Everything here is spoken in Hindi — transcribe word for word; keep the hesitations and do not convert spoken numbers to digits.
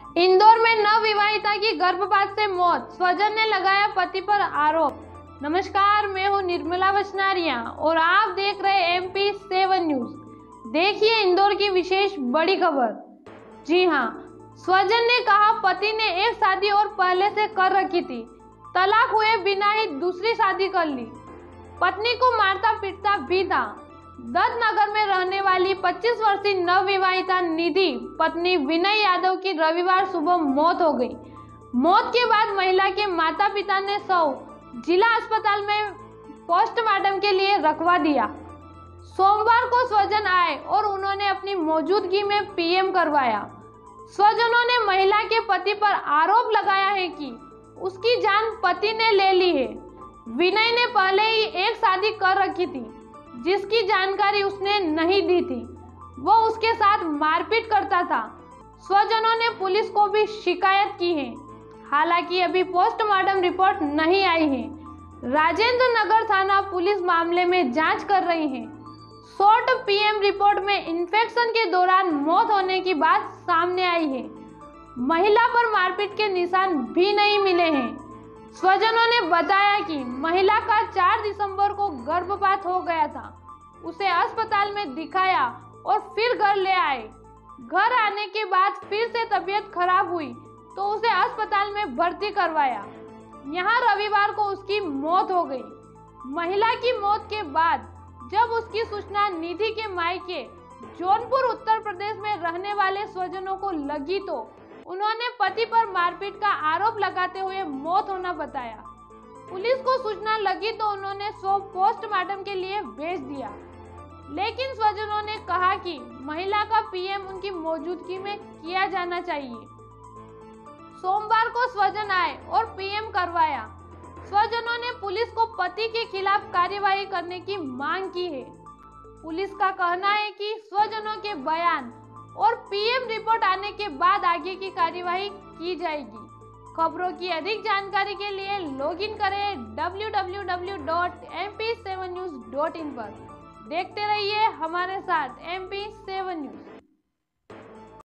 इंदौर में नवविवाहिता की गर्भपात से मौत, स्वजन ने लगाया पति पर आरोप। नमस्कार, मैं हूं निर्मला वचनारिया और आप देख रहे एमपी सेवन न्यूज। देखिए इंदौर की विशेष बड़ी खबर। जी हां, स्वजन ने कहा पति ने एक शादी और पहले से कर रखी थी, तलाक हुए बिना ही दूसरी शादी कर ली। पत्नी को मारता पीटता भी था। दत्तनगर में रहने वाली पच्चीस वर्षीय नवविवाहिता निधि पत्नी विनय यादव की रविवार सुबह मौत हो गई। मौत के बाद महिला के माता पिता ने शव जिला अस्पताल में पोस्टमार्टम के लिए रखवा दिया। सोमवार को स्वजन आए और उन्होंने अपनी मौजूदगी में पीएम करवाया। स्वजनों ने महिला के पति पर आरोप लगाया है कि उसकी जान पति ने ले ली है। विनय ने पहले ही एक शादी कर रखी थी, जिसकी जानकारी उसने नहीं दी थी। वो उसके साथ मारपीट करता था। स्वजनों ने पुलिस को भी शिकायत की है। हालांकि अभी पोस्टमार्टम रिपोर्ट नहीं आई है। राजेंद्र नगर थाना पुलिस मामले में जांच कर रही है। शॉर्ट पीएम रिपोर्ट में इन्फेक्शन के दौरान मौत होने की बात सामने आई है। महिला पर मारपीट के निशान भी नहीं मिले हैं। स्वजनों ने बताया कि महिला का चार दिसंबर को गर्भपात हो गया था। उसे अस्पताल में दिखाया और फिर घर ले आए। घर आने के बाद फिर से तबीयत खराब हुई तो उसे अस्पताल में भर्ती करवाया। यहाँ रविवार को उसकी मौत हो गई। महिला की मौत के बाद जब उसकी सूचना निधि के मायके जौनपुर उत्तर प्रदेश में रहने वाले स्वजनों को लगी तो उन्होंने पति पर मारपीट का आरोप लगाते हुए मौत होना बताया। पुलिस को सूचना लगी तो उन्होंने शव पोस्टमार्टम के लिए भेज दिया, लेकिन स्वजनों ने कहा कि महिला का पीएम उनकी मौजूदगी में किया जाना चाहिए। सोमवार को स्वजन आए और पीएम करवाया। स्वजनों ने पुलिस को पति के खिलाफ कार्यवाही करने की मांग की है। पुलिस का कहना है कि स्वजनों के बयान और पीएम रिपोर्ट आने के बाद आगे की कार्यवाही की जाएगी। खबरों की अधिक जानकारी के लिए लॉग इन करें W W W dot M P seven news dot in पर। देखते रहिए हमारे साथ एम पी सेवन न्यूज।